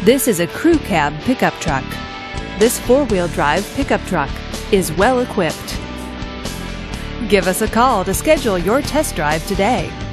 This is a crew cab pickup truck. This four-wheel drive pickup truck is well equipped. Give us a call to schedule your test drive today.